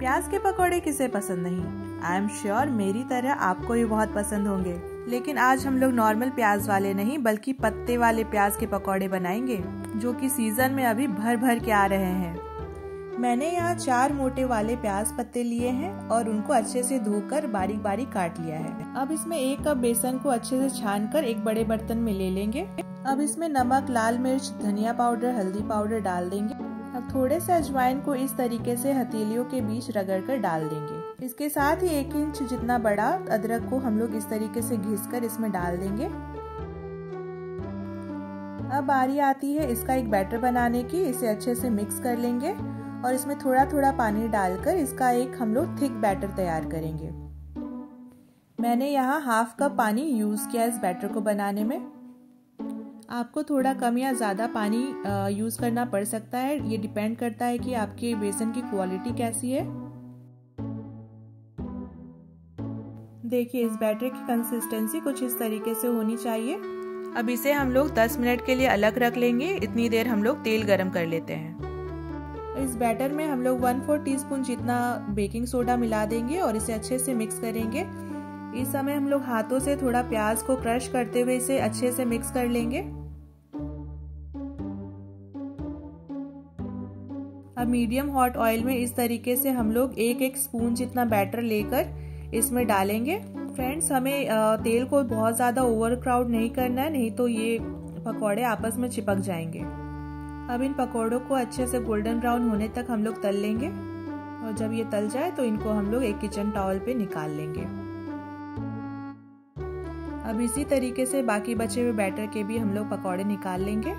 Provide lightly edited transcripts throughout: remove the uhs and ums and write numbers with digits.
प्याज के पकौड़े किसे पसंद नहीं। आई एम श्योर मेरी तरह आपको भी बहुत पसंद होंगे। लेकिन आज हम लोग नॉर्मल प्याज वाले नहीं बल्कि पत्ते वाले प्याज के पकौड़े बनाएंगे, जो कि सीजन में अभी भर भर के आ रहे हैं। मैंने यहाँ 4 मोटे वाले प्याज पत्ते लिए हैं और उनको अच्छे से धोकर बारीक बारीक काट लिया है। अब इसमें 1 कप बेसन को अच्छे से छानकर एक बड़े बर्तन में ले लेंगे। अब इसमें नमक, लाल मिर्च, धनिया पाउडर, हल्दी पाउडर डाल देंगे। अब थोड़े से अजवाइन को इस तरीके से हथेलियों के बीच रगड़कर डाल देंगे। इसके साथ ही 1 इंच जितना बड़ा अदरक को हम लोग इस तरीके से घिसकर इसमें डाल देंगे। अब बारी आती है इसका एक बैटर बनाने की। इसे अच्छे से मिक्स कर लेंगे और इसमें थोड़ा थोड़ा पानी डालकर इसका एक हम लोग थिक बैटर तैयार करेंगे। मैंने यहाँ 1/2 कप पानी यूज किया इस बैटर को बनाने में। आपको थोड़ा कम या ज़्यादा पानी यूज़ करना पड़ सकता है, ये डिपेंड करता है कि आपके बेसन की क्वालिटी कैसी है। देखिए इस बैटर की कंसिस्टेंसी कुछ इस तरीके से होनी चाहिए। अब इसे हम लोग 10 मिनट के लिए अलग रख लेंगे। इतनी देर हम लोग तेल गरम कर लेते हैं। इस बैटर में हम लोग 1/4 टीस्पून जितना बेकिंग सोडा मिला देंगे और इसे अच्छे से मिक्स करेंगे। इस समय हम लोग हाथों से थोड़ा प्याज को क्रश करते हुए इसे अच्छे से मिक्स कर लेंगे। अब मीडियम हॉट ऑयल में इस तरीके से हम लोग 1 स्पून जितना बैटर लेकर इसमें डालेंगे। फ्रेंड्स, हमें तेल को बहुत ज़्यादा ओवर क्राउड नहीं करना है, नहीं तो ये पकौड़े आपस में चिपक जाएंगे। अब इन पकौड़ों को अच्छे से गोल्डन ब्राउन होने तक हम लोग तल लेंगे और जब ये तल जाए तो इनको हम लोग एक किचन टॉवल पे निकाल लेंगे। अब इसी तरीके से बाकी बचे हुए बैटर के भी हम लोग पकौड़े निकाल लेंगे।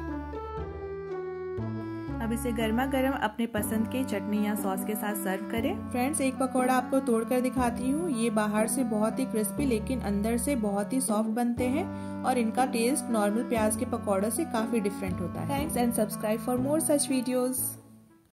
अब इसे गर्मा गर्म अपने पसंद की चटनी या सॉस के साथ सर्व करें। फ्रेंड्स, एक पकौड़ा आपको तोड़कर दिखाती हूँ। ये बाहर से बहुत ही क्रिस्पी लेकिन अंदर से बहुत ही सॉफ्ट बनते हैं और इनका टेस्ट नॉर्मल प्याज के पकौड़ों से काफी डिफरेंट होता है। Thanks and subscribe for more such videos.